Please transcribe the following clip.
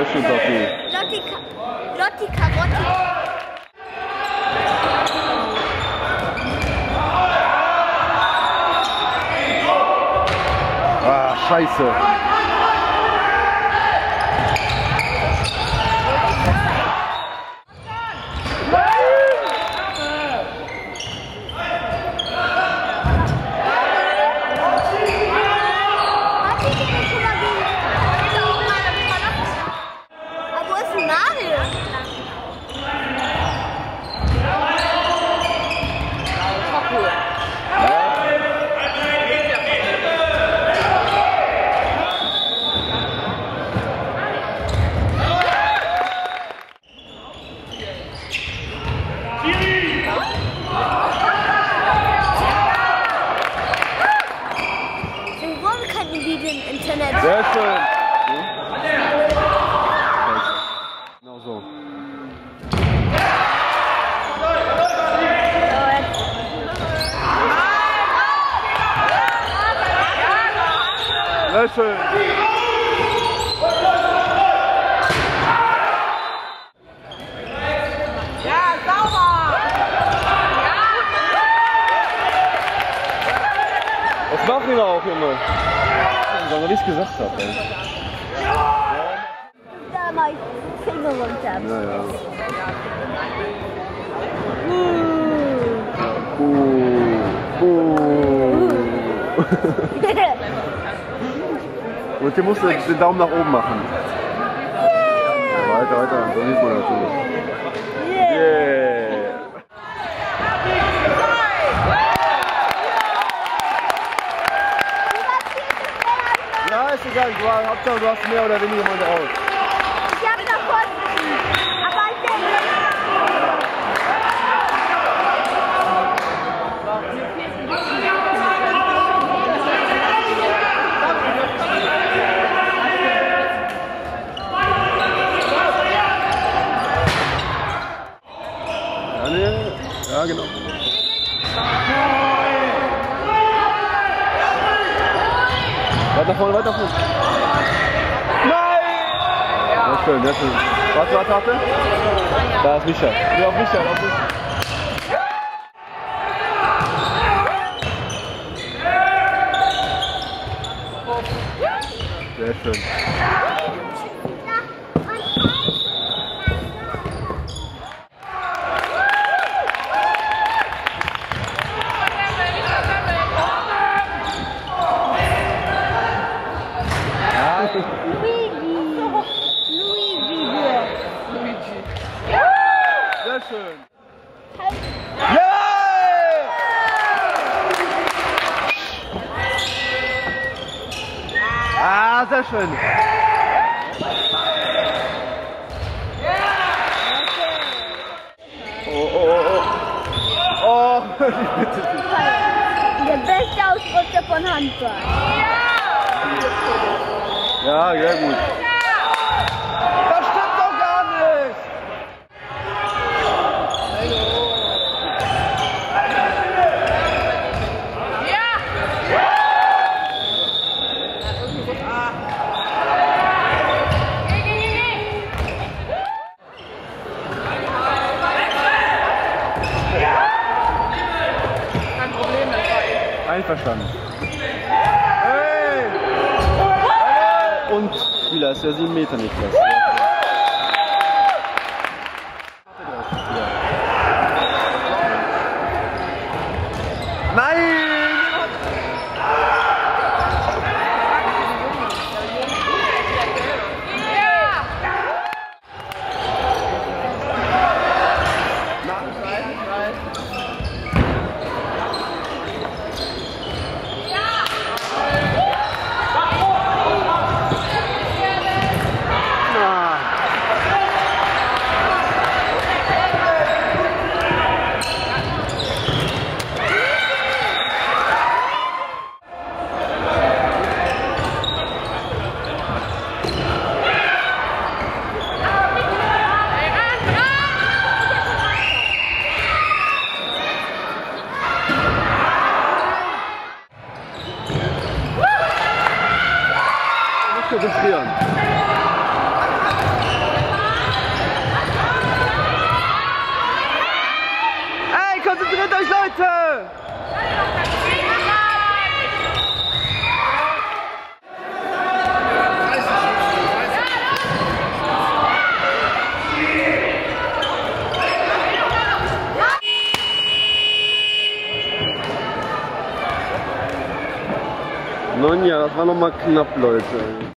schön, Lotti. Lotti Karotti. Ah, scheiße. Sehr schön. Genau so. Sehr schön. Ja, sauber. Was machen wir auch, Junge? Was ich gesagt habe. Da mal Finger runter. Ja, ja. Und hier musst du den Daumen nach oben machen. Weiter, weiter, so sieht man das so. Yeah. Ja, ist egal, Hauptsache du hast mehr oder weniger mal raus. Ich hab davon, aber ich denke... Ja, genau. Weiter vorne, weiter vorne. Nein! Sehr schön, sehr schön. Warte, warte, warte. Da ist Micha. Ja, auf Micha, auf Micha. Sehr schön. Sehr schön. Ja! Ah, sehr schön. Oh, oh, oh, oh. Oh, bitte. Der beste Ausrutscher von Handball. Ja, sehr gut. Das stimmt doch gar nicht. Einverstanden. Hey! Und Spieler ist ja 7 Meter nicht was. Nein! Konzentrieren. konzentriert euch, Leute! Nun ja, das war noch mal knapp, Leute.